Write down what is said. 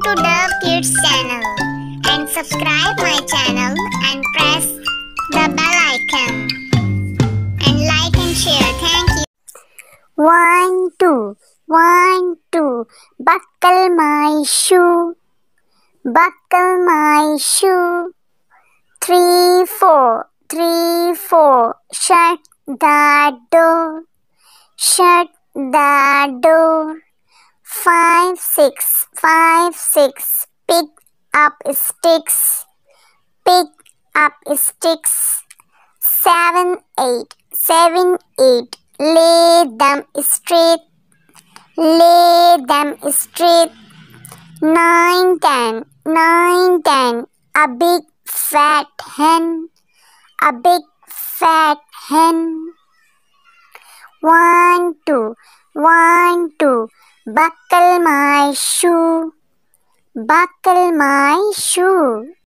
to Dove Kids channel and subscribe my channel and press the bell icon and like and share. Thank you. 1, 2, 1, 2, buckle my shoe, buckle my shoe. 3, 4, 3, 4, shut the door, shut the door. 5, 6, 5, 6, pick up sticks, pick up sticks. 7, 8, 7, 8, lay them straight, lay them straight. 9, 10, 9, 10, a big fat hen, a big fat hen. 1, 2, 1, 2, buckle my shoe, buckle my shoe.